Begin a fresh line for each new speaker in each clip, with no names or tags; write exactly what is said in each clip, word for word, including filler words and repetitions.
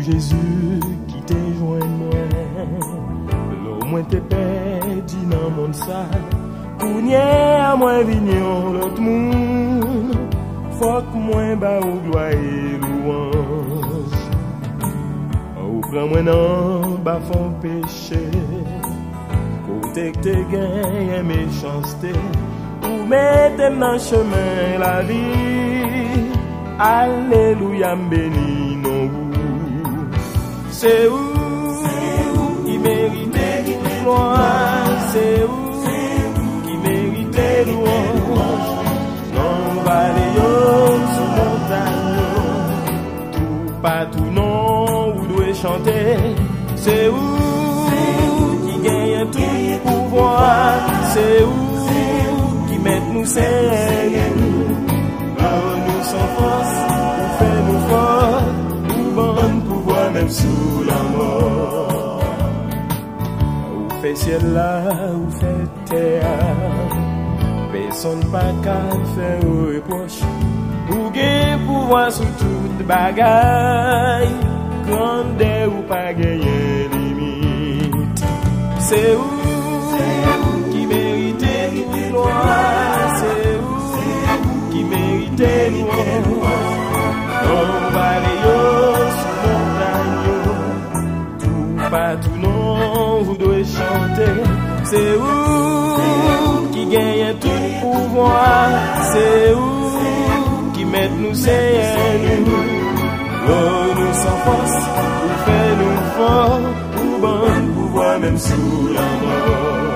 Jésus qui te joint moi. L'eau moins te perdu dans mon ça. Kounye moi vignon l'autre monde. Faut que moi ba ou gloire et louange. Ou prends moi non ba fond péché. Côté que te gagne méchanceté. Ou mettez dans chemin la vie. Alléluia béni non. C'est où qui mérite gloire, c'est où qui mérite louange. Non vallée sous montagne, tout partout non vous devez chanter. C'est où qui gagne tout pouvoir, c'est où qui met nous serrer. Nous sans force, nous fait nous fort, nous bonne pouvoir même sous la mort. Ou fait ciel là, ou fait terre, personne pas qu'à faire reproche. Ou gain pouvoir sous toute bagaille, grandeur ou pas gagner limite. C'est où qui mérite gloire, c'est où qui mérite louange. Non vallée sous montagne, tout partout non vous devez chanter. C'est où qui gagne tout pouvoir, c'est où qui met nous c'est nous. Oh nous sans force, ou fait nous fort, ou bon pouvoir même sous la mort.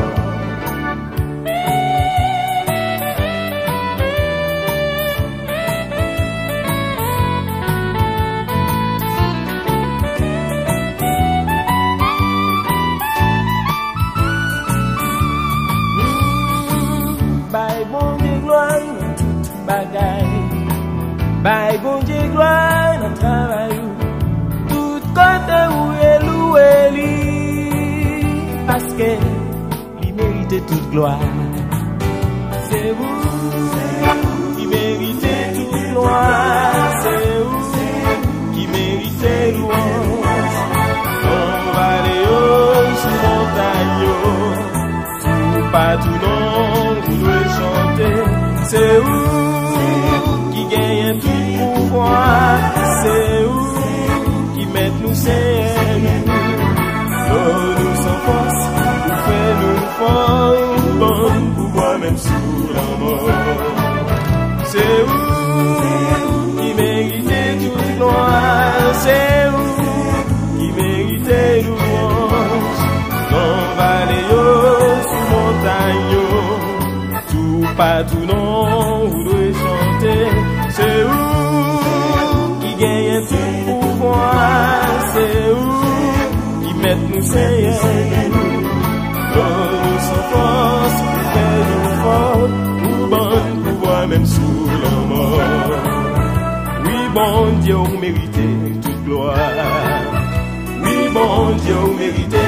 Bye bon Dieu gloire dans travail tout côté où est loué lui parce que il mérite toute gloire. C'est vous qui méritez toute gloire, c'est vous qui méritez louange. On va aller sous montagne, tout partout non vous devez chanter. C'est vous qui gagne tout pouvoir, c'est où qui met nous serrer. Oh nous sans force, nous fait nous fort, bon pouvoir même sous la mort. C'est où qui mérite toute gloire, c'est où qui mérite louange. Non vallée sous montagne, tout partout non vous devez chanter. C'est où qui gagne tout pouvoir, c'est où qui met nous serrer. Oh nous sans force, nous fait nous fort, ou bon pouvoir même sous la mort. Oui bon Dieu vous méritez toute gloire, oui bon Dieu vous méritez